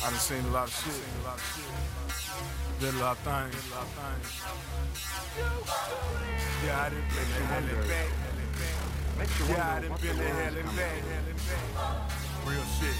I done seen a lot of shit. Did a lot of things. Yeah, I done been to hell and back. Yeah, I done been to hell and back. Real shit.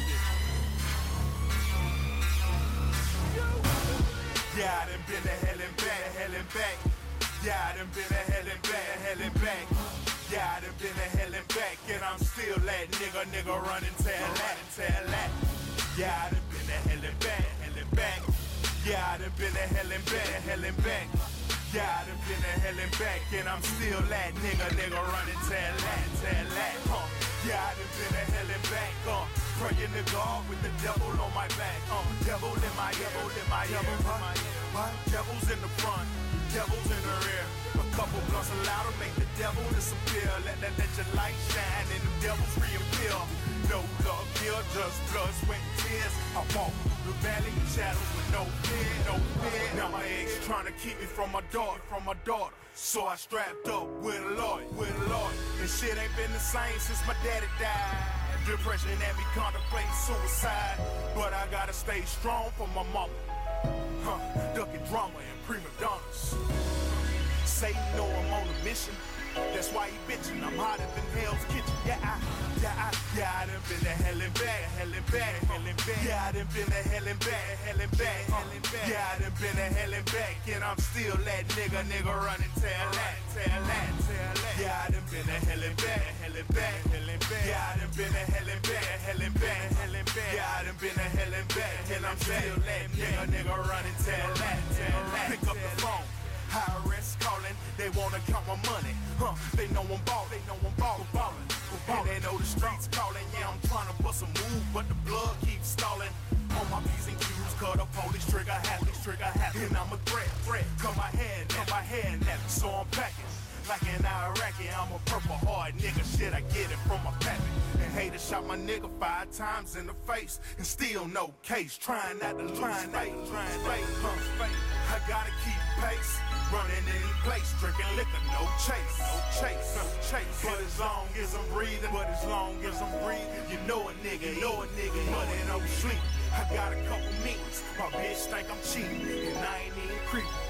Yeah, I done been to hell and back. Yeah, I done been to hell and back. Yeah, I done been to hell and back, and I'm still that nigga running tail that. Yeah, I done been to hell and back. Yeah, I done been to hell and back. Yeah, I done been to hell and back, and I'm still that nigga running tail that. Yeah, I done been to hell and back. Praying to God with the devil on my back. Devil in my ear. Devil's in the front, devil's in the rear. A couple blunts allowed to make the devil disappear. Let your light shine and the devils reappear. No love here, just blood, sweat, and tears. I walk through the valley of shadows with no fear. Now my ex trying to keep me from my daughter. So I strapped up with a lawyer. And shit ain't been the same since my daddy died. Depression had me contemplating suicide, but I gotta stay strong for my mama. Ducking drama and prima donnas. Satan know I'm on a mission. That's why he bitchin'. I'm hotter than Hell's Kitchen. Yeah, I done been to hell and back. Yeah, I done been to hell and back. Yeah, I done been to hell and back, and I'm still that nigga running tail that. Yeah, I done been to hell and back. Yeah, I done been to hell and back. Yeah, I done been to hell and back, and I'm still that nigga running tail that. Pick up the phone. IRS calling, they wanna count my money. They know I'm ballin', And they know the streets calling. Yeah, I'm trying to bust a move, but the blood keeps stalling. On my P's and Q's, cut a police trigger happy. And I'm a threat. Cut my hand at me, so I'm packing. Like an Iraqi, I'm a purple heart nigga. Shit, I get it from my pappy. And haters shot my nigga 5 times in the face, and still no case. Trying not to lose faith. I gotta keep pace, running in place, drinking liquor, no chase. But as long as I'm breathing, you know a nigga, money no sleep. I got a couple meetings, my bitch think I'm cheating, and I ain't even creeping.